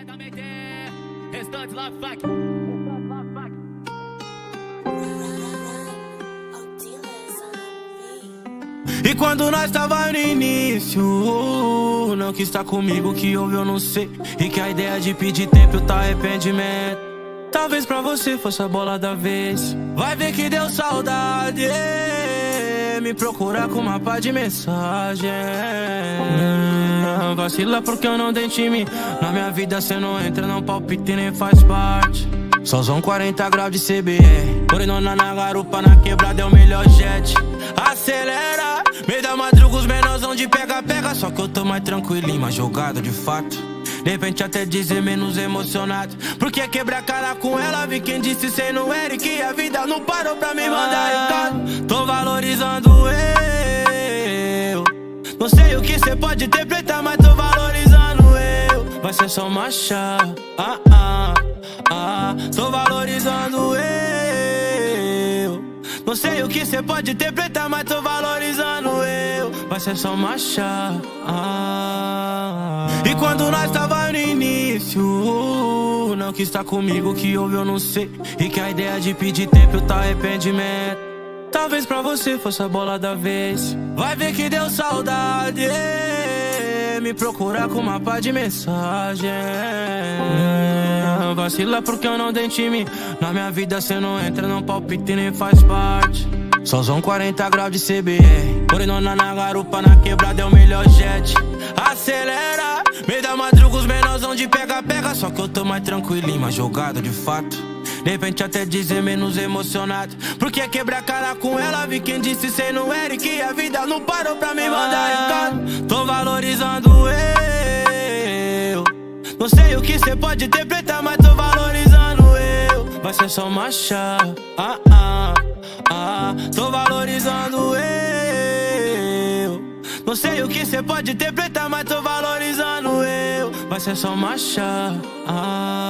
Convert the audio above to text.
Diretamente, restante love fuck. E quando nós tava no início, não quis estar comigo, que houve eu não sei. E que a ideia de pedir tempo tá arrependimento. Talvez pra você fosse a bola da vez. Vai ver que deu saudade, me procurar com uma pá de mensagem. Vacila porque eu não dei time. Na minha vida cê não entra, não palpita e nem faz parte. Solzão 40 graus de CBR, Morenona na garupa, na quebrada é o melhor jet. Acelera, meio da madruga os menorzão de pega-pega. Só que eu tô mais tranquilinho, mais jogado de fato. De repente até dizer menos emocionado. Porque quebrar a cara com ela, vi quem disse cê não era. E que a vida não parou pra me mandar recado. Tô valorizando eu. Não sei o que cê pode interpretar, mas tô valorizando eu. Vai ser só uma chave, tô valorizando eu. Não sei o que cê pode interpretar, mas tô valorizando eu. Vai ser só uma chave. E quando nós tava no início, não quis estar comigo, que houve eu não sei. E que a ideia de pedir tempo tá arrependimento. Talvez pra você fosse a bola da vez. Vai ver que deu saudade, me procurar com uma pá de mensagem. Vacila porque eu não dei time. Na minha vida cê não entra, não palpita e nem faz parte. Solzão 40 graus de CBR, Morenona na garupa, na quebrada é o melhor jet. Acelera, meio da madruga os menorzão de pega-pega. Só que eu tô mais tranquilinho, mais jogado de fato. De repente até dizer menos emocionado. Porque quebrar a cara com ela, vi quem disse cê não era. E que a vida não parou pra me mandar recado. Tô valorizando eu. Não sei o que cê pode interpretar, mas tô valorizando eu. Vai ser só uma chave, tô valorizando eu. Não sei o que cê pode interpretar, mas tô valorizando eu. Vai ser só uma chave,